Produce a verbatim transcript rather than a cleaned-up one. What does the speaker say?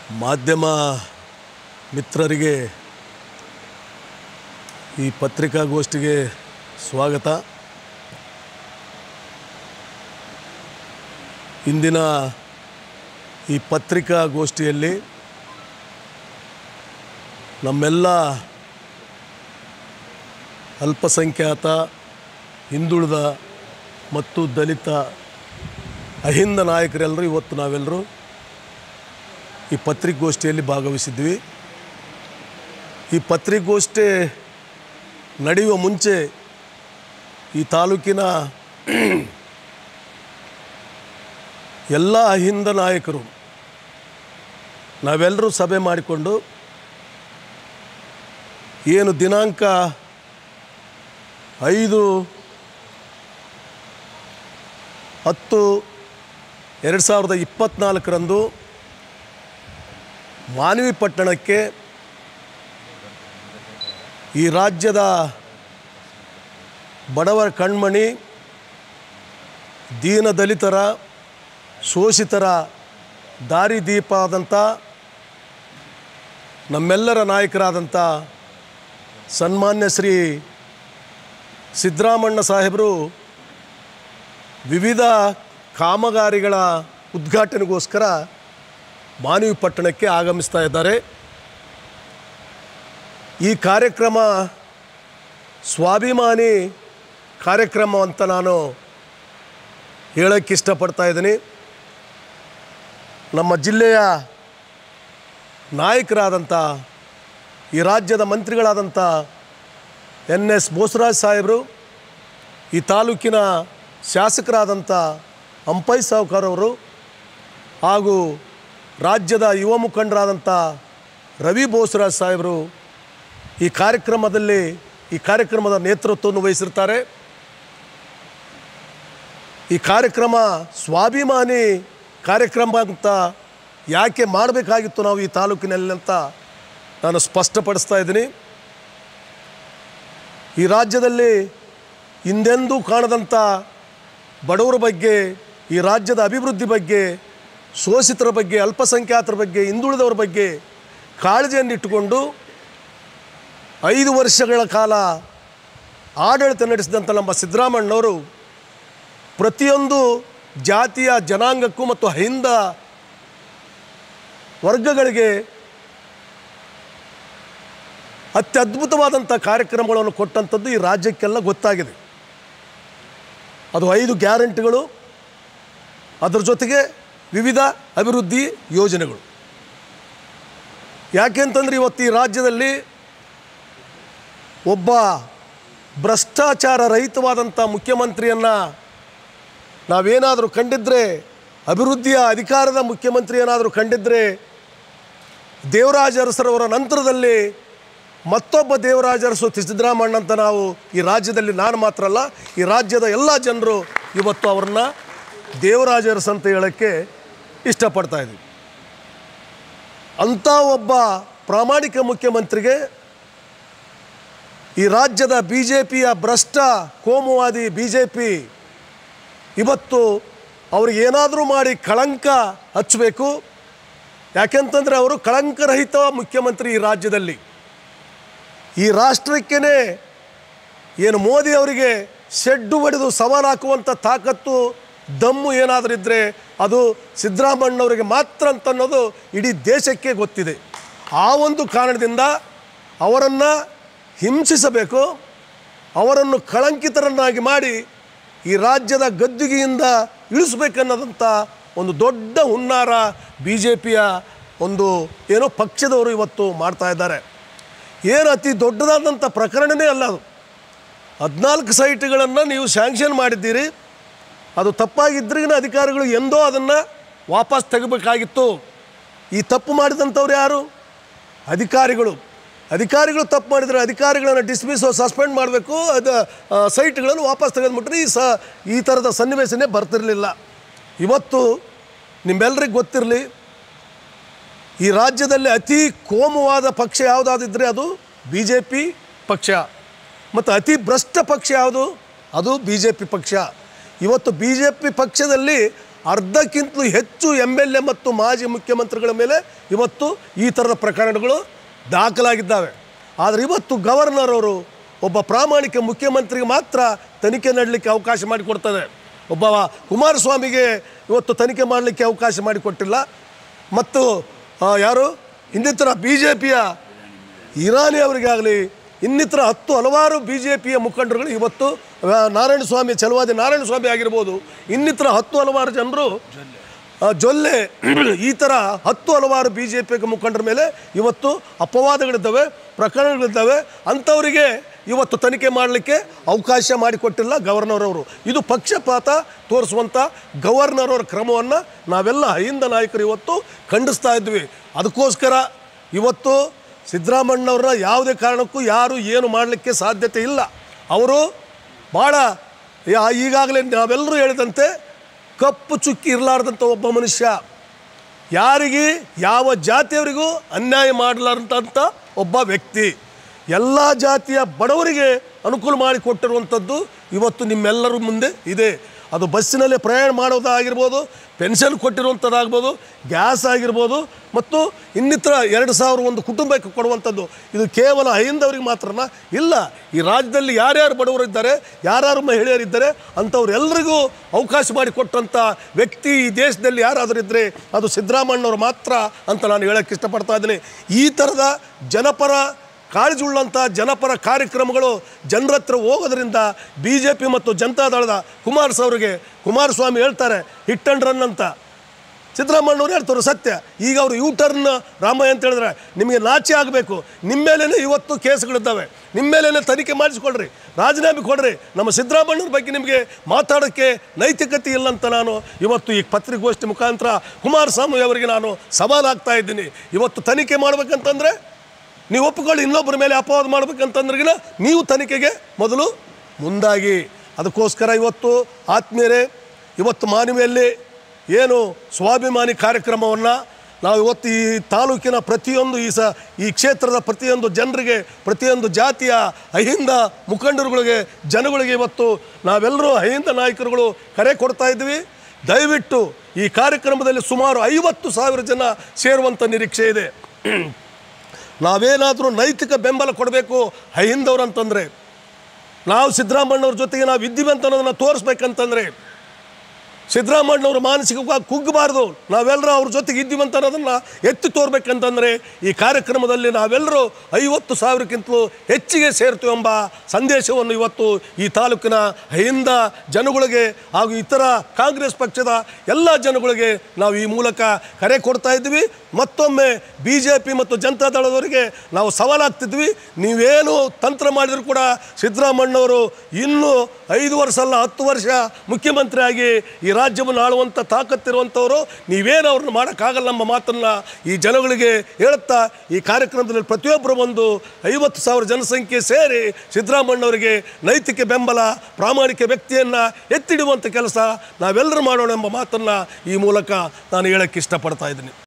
ಮಾಧ್ಯಮ ಮಿತ್ರರಿಗೆ ಈ ಪತ್ರಿಕಾಗೋಷ್ಠಿಗೆ ಸ್ವಾಗತ. ಇಂದಿನ ಈ ಪತ್ರಿಕಾಗೋಷ್ಠಿಯಲ್ಲಿ ನಮ್ಮೆಲ್ಲ ಅಲ್ಪಸಂಖ್ಯಾತ, ಹಿಂದುಳಿದ ಮತ್ತು ದಲಿತ ಅಹಿಂದ ನಾಯಕರೆಲ್ಲರೂ ಇವತ್ತು ನಾವೆಲ್ಲರೂ ಈ ಪತ್ರಿಕಾಗೋಷ್ಠಿಯಲ್ಲಿ ಭಾಗವಹಿಸಿದ್ವಿ. ಈ ಪತ್ರಿಕಾಗೋಷ್ಠಿ ನಡೆಯುವ ಮುಂಚೆ ಈ ತಾಲೂಕಿನ ಎಲ್ಲ ಅಹಿಂದ ನಾಯಕರು ನಾವೆಲ್ಲರೂ ಸಭೆ ಮಾಡಿಕೊಂಡು ಏನು ದಿನಾಂಕ ಐದು ಹತ್ತು ಎರಡು ಸಾವಿರದ ಇಪ್ಪತ್ತ್ನಾಲ್ಕರಂದು ಮಾನ್ವಿ ಪಟ್ಟಣಕ್ಕೆ ಈ ರಾಜ್ಯದ ಬಡವರ ಕಣ್ಮಣಿ, ದೀನ ದಲಿತರ, ಶೋಷಿತರ ದಾರಿದೀಪ ಆದಂಥ ನಮ್ಮೆಲ್ಲರ ನಾಯಕರಾದಂಥ ಸನ್ಮಾನ್ಯ ಶ್ರೀ ಸಿದ್ದರಾಮಣ್ಣ ಸಾಹೇಬರು ವಿವಿಧ ಕಾಮಗಾರಿಗಳ ಉದ್ಘಾಟನೆಗೋಸ್ಕರ ಮಾನ್ವಿ ಪಟ್ಟಣಕ್ಕೆ ಆಗಮಿಸ್ತಾ ಇದ್ದಾರೆ. ಈ ಕಾರ್ಯಕ್ರಮ ಸ್ವಾಭಿಮಾನಿ ಕಾರ್ಯಕ್ರಮ ಅಂತ ನಾನು ಹೇಳೋಕ್ಕೆ ಇಷ್ಟಪಡ್ತಾ ಇದ್ದೀನಿ. ನಮ್ಮ ಜಿಲ್ಲೆಯ ನಾಯಕರಾದಂಥ ಈ ರಾಜ್ಯದ ಮಂತ್ರಿಗಳಾದಂಥ ಎನ್ ಎಸ್ ಬೋಸರಾಜ್ ಸಾಹೇಬರು, ಈ ತಾಲೂಕಿನ ಶಾಸಕರಾದಂಥ ಅಂಪೈ ಸಾವ್ಕಾರ್ ಅವರು ಹಾಗೂ ರಾಜ್ಯದ ಯುವ ಮುಖಂಡರಾದಂಥ ರವಿ ಬೋಸರಾಜ್ ಸಾಹೇಬರು ಈ ಕಾರ್ಯಕ್ರಮದಲ್ಲಿ ಈ ಕಾರ್ಯಕ್ರಮದ ನೇತೃತ್ವವನ್ನು ವಹಿಸಿರ್ತಾರೆ. ಈ ಕಾರ್ಯಕ್ರಮ ಸ್ವಾಭಿಮಾನಿ ಕಾರ್ಯಕ್ರಮ ಅಂತ ಯಾಕೆ ಮಾಡಬೇಕಾಗಿತ್ತು ನಾವು ಈ ತಾಲೂಕಿನಲ್ಲಿ ಅಂತ ನಾನು ಸ್ಪಷ್ಟಪಡಿಸ್ತಾ ಇದ್ದೀನಿ. ಈ ರಾಜ್ಯದಲ್ಲಿ ಹಿಂದೆಂದೂ ಕಾಣದಂಥ ಬಡವರ ಬಗ್ಗೆ, ಈ ರಾಜ್ಯದ ಅಭಿವೃದ್ಧಿ ಬಗ್ಗೆ, ಶೋಷಿತರ ಬಗ್ಗೆ, ಅಲ್ಪಸಂಖ್ಯಾತರ ಬಗ್ಗೆ, ಹಿಂದುಳಿದವರ ಬಗ್ಗೆ ಕಾಳಜಿಯನ್ನಿಟ್ಟುಕೊಂಡು ಐದು ವರ್ಷಗಳ ಕಾಲ ಆಡಳಿತ ನಡೆಸಿದಂಥ ನಮ್ಮ ಸಿದ್ದರಾಮಣ್ಣವರು ಪ್ರತಿಯೊಂದು ಜಾತಿಯ ಜನಾಂಗಕ್ಕೂ ಮತ್ತು ಅಹಿಂದ ವರ್ಗಗಳಿಗೆ ಅತ್ಯದ್ಭುತವಾದಂಥ ಕಾರ್ಯಕ್ರಮಗಳನ್ನು ಕೊಟ್ಟಂಥದ್ದು ಈ ರಾಜ್ಯಕ್ಕೆಲ್ಲ ಗೊತ್ತಾಗಿದೆ. ಅದು ಐದು ಗ್ಯಾರಂಟಿಗಳು, ಅದರ ಜೊತೆಗೆ ವಿವಿಧ ಅಭಿವೃದ್ಧಿ ಯೋಜನೆಗಳು. ಯಾಕೆಂತಂದರೆ ಇವತ್ತು ಈ ರಾಜ್ಯದಲ್ಲಿ ಒಬ್ಬ ಭ್ರಷ್ಟಾಚಾರ ರಹಿತವಾದಂಥ ಮುಖ್ಯಮಂತ್ರಿಯನ್ನು ನಾವೇನಾದರೂ ಕಂಡಿದ್ದರೆ, ಅಭಿವೃದ್ಧಿಯ ಅಧಿಕಾರದ ಮುಖ್ಯಮಂತ್ರಿ ಏನಾದರೂ ಕಂಡಿದ್ದರೆ, ದೇವರಾಜ ಅರಸರವರ ನಂತರದಲ್ಲಿ ಮತ್ತೊಬ್ಬ ದೇವರಾಜ ಅರಸು ಸಿದ್ದರಾಮಣ್ಣ ಅಂತ ನಾವು ಈ ರಾಜ್ಯದಲ್ಲಿ, ನಾನು ಮಾತ್ರ ಅಲ್ಲ, ಈ ರಾಜ್ಯದ ಎಲ್ಲ ಜನರು ಇವತ್ತು ಅವ್ರನ್ನ ದೇವರಾಜ ಅರಸು ಅಂತ ಹೇಳೋಕ್ಕೆ ಇಷ್ಟಪಡ್ತಾ ಇದ್ದೀವಿ. ಅಂಥ ಒಬ್ಬ ಪ್ರಾಮಾಣಿಕ ಮುಖ್ಯಮಂತ್ರಿಗೆ ಈ ರಾಜ್ಯದ ಬಿ ಜೆ ಪಿಯ ಭ್ರಷ್ಟ ಕೋಮುವಾದಿ ಬಿ ಜೆ ಪಿ ಇವತ್ತು ಅವ್ರಿಗೆ ಏನಾದರೂ ಮಾಡಿ ಕಳಂಕ ಹಚ್ಚಬೇಕು. ಯಾಕೆಂತಂದರೆ ಅವರು ಕಳಂಕರಹಿತ ಮುಖ್ಯಮಂತ್ರಿ ಈ ರಾಜ್ಯದಲ್ಲಿ. ಈ ರಾಷ್ಟ್ರಕ್ಕೇ ಏನು ಮೋದಿ ಅವರಿಗೆ ಶೆಡ್ಡು ಹೊಡೆದು ಸವಾಲು ಹಾಕುವಂಥ ತಾಕತ್ತು, ದಮ್ಮು ಏನಾದರೂ ಇದ್ದರೆ ಅದು ಸಿದ್ದರಾಮಣ್ಣವರಿಗೆ ಮಾತ್ರ ಅಂತ ಅನ್ನೋದು ಇಡೀ ದೇಶಕ್ಕೆ ಗೊತ್ತಿದೆ. ಆ ಒಂದು ಕಾರಣದಿಂದ ಅವರನ್ನು ಹಿಂಸಿಸಬೇಕು, ಅವರನ್ನು ಕಳಂಕಿತರನ್ನಾಗಿ ಮಾಡಿ ಈ ರಾಜ್ಯದ ಗದ್ದುಗೆಯಿಂದ ಇಳಿಸ್ಬೇಕನ್ನೋದಂಥ ಒಂದು ದೊಡ್ಡ ಹುನ್ನಾರ ಬಿ ಜೆ ಪಿಯ ಒಂದು ಏನೋ ಪಕ್ಷದವರು ಇವತ್ತು ಮಾಡ್ತಾ ಇದ್ದಾರೆ. ಏನು ಅತಿ ದೊಡ್ಡದಾದಂಥ ಪ್ರಕರಣವೇ ಅಲ್ಲ ಅದು. ಹದಿನಾಲ್ಕು ಸೈಟ್ಗಳನ್ನು ನೀವು ಸ್ಯಾಂಕ್ಷನ್ ಮಾಡಿದ್ದೀರಿ, ಅದು ತಪ್ಪಾಗಿದ್ರಿಗಿನ ಅಧಿಕಾರಿಗಳು ಎಂದೋ ಅದನ್ನು ವಾಪಸ್ ತೆಗಬೇಕಾಗಿತ್ತು. ಈ ತಪ್ಪು ಮಾಡಿದಂಥವ್ರು ಯಾರು? ಅಧಿಕಾರಿಗಳು. ಅಧಿಕಾರಿಗಳು ತಪ್ಪು ಮಾಡಿದರೆ ಅಧಿಕಾರಿಗಳನ್ನು ಡಿಸ್ಮಿಸ್, ಸಸ್ಪೆಂಡ್ ಮಾಡಬೇಕು, ಅದು ಸೈಟ್ಗಳನ್ನು ವಾಪಸ್ ತೆಗೆದುಬಿಟ್ರೆ ಈ ಸ ಈ ಥರದ ಸನ್ನಿವೇಶನೇ ಬರ್ತಿರಲಿಲ್ಲ. ಇವತ್ತು ನಿಮ್ಮೆಲ್ಲರಿಗೆ ಗೊತ್ತಿರಲಿ, ಈ ರಾಜ್ಯದಲ್ಲಿ ಅತಿ ಕೋಮುವಾದ ಪಕ್ಷ ಯಾವುದಾದಿದ್ದರೆ ಅದು ಬಿ ಜೆ ಪಿ ಪಕ್ಷ, ಮತ್ತು ಅತಿ ಭ್ರಷ್ಟ ಪಕ್ಷ ಯಾವುದು? ಅದು ಬಿ ಜೆ ಪಿ ಪಕ್ಷ. ಇವತ್ತು ಬಿ ಜೆ ಪಿ ಪಕ್ಷದಲ್ಲಿ ಅರ್ಧಕ್ಕಿಂತಲೂ ಹೆಚ್ಚು ಎಮ್ ಎಲ್ ಎ ಮತ್ತು ಮಾಜಿ ಮುಖ್ಯಮಂತ್ರಿಗಳ ಮೇಲೆ ಇವತ್ತು ಈ ಥರದ ಪ್ರಕರಣಗಳು ದಾಖಲಾಗಿದ್ದಾವೆ. ಆದರೆ ಇವತ್ತು ಗವರ್ನರ್ ಅವರು ಒಬ್ಬ ಪ್ರಾಮಾಣಿಕ ಮುಖ್ಯಮಂತ್ರಿಗೆ ಮಾತ್ರ ತನಿಖೆ ಮಾಡಲಿಕ್ಕೆ ಅವಕಾಶ ಮಾಡಿಕೊಡ್ತದೆ. ಒಬ್ಬ ಕುಮಾರಸ್ವಾಮಿಗೆ ಇವತ್ತು ತನಿಖೆ ಮಾಡಲಿಕ್ಕೆ ಅವಕಾಶ ಮಾಡಿಕೊಟ್ಟಿಲ್ಲ. ಮತ್ತು ಯಾರು ಇನ್ನಿತರ ಬಿ ಜೆ ಪಿಯ ಇರಾನಿ ಅವರಿಗಾಗಲಿ ಇನ್ನಿತರ ಹತ್ತು ಹಲವಾರು ಬಿ ಜೆ ಪಿಯ ಮುಖಂಡರುಗಳು ಇವತ್ತು ನಾರಾಯಣ ಸ್ವಾಮಿ ಛಲವಾದಿ ನಾರಾಯಣ ಸ್ವಾಮಿ ಆಗಿರ್ಬೋದು, ಇನ್ನಿತರ ಹತ್ತು ಹಲವಾರು ಜನರು ಜೊಲ್ಲೆ ಈ ಥರ ಹತ್ತು ಹಲವಾರು ಬಿ ಜೆ ಪಿ ಮುಖಂಡರ ಮೇಲೆ ಇವತ್ತು ಅಪವಾದಗಳಿದ್ದಾವೆ, ಪ್ರಕರಣಗಳಿದ್ದಾವೆ. ಅಂಥವರಿಗೆ ಇವತ್ತು ತನಿಖೆ ಮಾಡಲಿಕ್ಕೆ ಅವಕಾಶ ಮಾಡಿಕೊಟ್ಟಿಲ್ಲ ಗವರ್ನರ್ ಅವರು. ಇದು ಪಕ್ಷಪಾತ ತೋರಿಸುವಂಥ ಗವರ್ನರ್ ಅವರ ಕ್ರಮವನ್ನು ನಾವೆಲ್ಲ ಹಿಂದ ನಾಯಕರು ಇವತ್ತು ಖಂಡಿಸ್ತಾ ಇದ್ವಿ. ಅದಕ್ಕೋಸ್ಕರ ಇವತ್ತು ಸಿದ್ದರಾಮಣ್ಣವ್ರನ್ನ ಯಾವುದೇ ಕಾರಣಕ್ಕೂ ಯಾರು ಏನು ಮಾಡಲಿಕ್ಕೆ ಸಾಧ್ಯತೆ ಇಲ್ಲ. ಅವರು ಭಾಳ ಈಗಾಗಲೇ ನಾವೆಲ್ಲರೂ ಹೇಳಿದಂತೆ ಕಪ್ಪು ಚುಕ್ಕಿ ಇರಲಾರ್ದಂಥ ಒಬ್ಬ ಮನುಷ್ಯ, ಯಾರಿಗೆ ಯಾವ ಜಾತಿಯವರಿಗೂ ಅನ್ಯಾಯ ಮಾಡಲಾರ್ದಂಥ ಒಬ್ಬ ವ್ಯಕ್ತಿ, ಎಲ್ಲ ಜಾತಿಯ ಬಡವರಿಗೆ ಅನುಕೂಲ ಮಾಡಿಕೊಟ್ಟಿರುವಂಥದ್ದು ಇವತ್ತು ನಿಮ್ಮೆಲ್ಲರ ಮುಂದೆ ಇದೆ. ಅದು ಬಸ್ಸಿನಲ್ಲಿ ಪ್ರಯಾಣ ಮಾಡೋದಾಗಿರ್ಬೋದು, ಪೆನ್ಷನ್ ಕೊಟ್ಟಿರುವಂಥದ್ದಾಗ್ಬೋದು, ಗ್ಯಾಸ್ ಆಗಿರ್ಬೋದು, ಮತ್ತು ಇನ್ನಿತರ ಎರಡು ಸಾವಿರ ಒಂದು ಕುಟುಂಬಕ್ಕೆ ಕೊಡುವಂಥದ್ದು. ಇದು ಕೇವಲ ಹೈಂದವರಿಗೆ ಮಾತ್ರನಾ? ಇಲ್ಲ, ಈ ರಾಜ್ಯದಲ್ಲಿ ಯಾರ್ಯಾರು ಬಡವರಿದ್ದಾರೆ, ಯಾರ್ಯಾರು ಮಹಿಳೆಯರಿದ್ದಾರೆ ಅಂಥವ್ರೆಲ್ಲರಿಗೂ ಅವಕಾಶ ಮಾಡಿಕೊಟ್ಟಂಥ ವ್ಯಕ್ತಿ ಈ ದೇಶದಲ್ಲಿ ಯಾರಾದರೂ ಇದ್ದರೆ ಅದು ಸಿದ್ದರಾಮಣ್ಣವ್ರು ಮಾತ್ರ ಅಂತ ನಾನು ಹೇಳೋಕ್ಕೆ ಇಷ್ಟಪಡ್ತಾ ಇದ್ದೀನಿ. ಈ ಥರದ ಜನಪರ ಕಾಳಜಿ ಉಳ್ಳಂಥ ಜನಪರ ಕಾರ್ಯಕ್ರಮಗಳು ಜನರ ಹತ್ರ ಹೋಗೋದ್ರಿಂದ ಬಿ ಜೆ ಪಿ ಮತ್ತು ಜನತಾದಳದ ಕುಮಾರಸ್ವಾಮಿಗೆ ಕುಮಾರಸ್ವಾಮಿ ಹೇಳ್ತಾರೆ ಹಿಟ್ ಆ್ಯಂಡ್ ರನ್ ಅಂತ, ಸಿದ್ದರಾಮಣ್ಣವ್ರು ಹೇಳ್ತಾರೆ ಸತ್ಯ. ಈಗ ಅವರು ಯೂ ಟರ್ನ್ ರಾಮಯ್ಯ ಅಂತ ಹೇಳಿದ್ರೆ ನಿಮಗೆ ನಾಚೆ ಆಗಬೇಕು. ನಿಮ್ಮ ಮೇಲೇ ಇವತ್ತು ಕೇಸ್ಗಳಿದ್ದಾವೆ, ನಿಮ್ಮ ಮೇಲೇ ತನಿಖೆ ಮಾಡಿಸ್ಕೊಳ್ರಿ, ರಾಜೀನಾಮೆ ಕೊಡ್ರಿ. ನಮ್ಮ ಸಿದ್ದರಾಮಣ್ಣವ್ರ ಬಗ್ಗೆ ನಿಮಗೆ ಮಾತಾಡೋಕ್ಕೆ ನೈತಿಕತೆ ಇಲ್ಲ ಅಂತ ನಾನು ಇವತ್ತು ಈ ಪತ್ರಿಕಾಗೋಷ್ಠಿ ಮುಖಾಂತರ ಕುಮಾರಸ್ವಾಮಿ ಅವರಿಗೆ ನಾನು ಸವಾಲಾಗ್ತಾ ಇದ್ದೀನಿ. ಇವತ್ತು ತನಿಖೆ ಮಾಡ್ಬೇಕಂತಂದರೆ ನೀವು ಒಪ್ಪಿಕೊಳ್ಳಿ, ಇನ್ನೊಬ್ಬರ ಮೇಲೆ ಅಪವಾದ ಮಾಡ್ಬೇಕಂತಂದ್ರಿಗಿನ ನೀವು ತನಿಖೆಗೆ ಮೊದಲು ಮುಂದಾಗಿ. ಅದಕ್ಕೋಸ್ಕರ ಇವತ್ತು ಆತ್ಮೀಯರೇ, ಇವತ್ತು ಮಾನವಿಯಲ್ಲಿ ಏನು ಸ್ವಾಭಿಮಾನಿ ಕಾರ್ಯಕ್ರಮವನ್ನು ನಾವು ಇವತ್ತು ಈ ತಾಲೂಕಿನ ಪ್ರತಿಯೊಂದು ಈ ಸ ಈ ಕ್ಷೇತ್ರದ ಪ್ರತಿಯೊಂದು ಜನರಿಗೆ, ಪ್ರತಿಯೊಂದು ಜಾತಿಯ ಅಹಿಂದ ಮುಖಂಡರುಗಳಿಗೆ, ಜನಗಳಿಗೆ ಇವತ್ತು ನಾವೆಲ್ಲರೂ ಅಹಿಂದ ನಾಯಕರುಗಳು ಕರೆ ಕೊಡ್ತಾ ಇದ್ವಿ. ದಯವಿಟ್ಟು ಈ ಕಾರ್ಯಕ್ರಮದಲ್ಲಿ ಸುಮಾರು ಐವತ್ತು ಸಾವಿರ ಜನ ಸೇರುವಂಥ ನಿರೀಕ್ಷೆ ಇದೆ. ನಾವೇನಾದರೂ ನೈತಿಕ ಬೆಂಬಲ ಕೊಡಬೇಕು ಅಹಿಂದವ್ರು ಅಂತಂದರೆ, ನಾವು ಸಿದ್ದರಾಮಣ್ಣವ್ರ ಜೊತೆಗೆ ನಾವು ಇದ್ದೀವಿ ಅಂತ ಅನ್ನೋದನ್ನು ತೋರಿಸ್ಬೇಕಂತಂದರೆ, ಸಿದ್ದರಾಮಣ್ಣವ್ರ ಮಾನಸಿಕವಾಗಿ ಕುಗ್ಗಬಾರ್ದು, ನಾವೆಲ್ಲರೂ ಅವ್ರ ಜೊತೆಗೆ ಇದ್ದೀವಿ ಅಂತ ಅನ್ನೋದನ್ನು ಎತ್ತಿ ತೋರ್ಬೇಕಂತಂದರೆ ಈ ಕಾರ್ಯಕ್ರಮದಲ್ಲಿ ನಾವೆಲ್ಲರೂ ಐವತ್ತು ಸಾವಿರಕ್ಕಿಂತಲೂ ಹೆಚ್ಚಿಗೆ ಸೇರ್ತೀವಿ ಎಂಬ ಸಂದೇಶವನ್ನು ಇವತ್ತು ಈ ತಾಲೂಕಿನ ಅಹಿಂದ ಜನಗಳಿಗೆ ಹಾಗೂ ಇತರ ಕಾಂಗ್ರೆಸ್ ಪಕ್ಷದ ಎಲ್ಲ ಜನಗಳಿಗೆ ನಾವು ಈ ಮೂಲಕ ಕರೆ ಕೊಡ್ತಾ ಇದ್ವಿ. ಮತ್ತೊಮ್ಮೆ ಬಿ ಜೆ ಪಿ ಮತ್ತು ಜನತಾದಳದವರಿಗೆ ನಾವು ಸವಾಲಾಗ್ತಿದ್ವಿ, ನೀವೇನು ತಂತ್ರ ಮಾಡಿದರೂ ಕೂಡ ಸಿದ್ದರಾಮಣ್ಣವರು ಇನ್ನೂ ಐದು ವರ್ಷ ಅಲ್ಲ ಹತ್ತು ವರ್ಷ ಮುಖ್ಯಮಂತ್ರಿ ಆಗಿ ಈ ರಾಜ್ಯವನ್ನು ಆಳುವಂಥ ತಾಕತ್ತಿರುವಂಥವರು, ನೀವೇನು ಅವ್ರನ್ನ ಮಾಡೋಕ್ಕಾಗಲ್ಲ ಎಂಬ ಮಾತನ್ನು ಈ ಜನಗಳಿಗೆ ಹೇಳುತ್ತಾ ಈ ಕಾರ್ಯಕ್ರಮದಲ್ಲಿ ಪ್ರತಿಯೊಬ್ಬರು ಒಂದು ಐವತ್ತು ಸಾವಿರ ಜನಸಂಖ್ಯೆ ಸೇರಿ ಸಿದ್ದರಾಮಣ್ಣವರಿಗೆ ನೈತಿಕ ಬೆಂಬಲ, ಪ್ರಾಮಾಣಿಕ ವ್ಯಕ್ತಿಯನ್ನು ಎತ್ತಿಡುವಂಥ ಕೆಲಸ ನಾವೆಲ್ಲರೂ ಮಾಡೋಣ ಎಂಬ ಮಾತನ್ನು ಈ ಮೂಲಕ ನಾನು ಹೇಳೋಕ್ಕೆ ಇಷ್ಟಪಡ್ತಾ ಇದ್ದೀನಿ.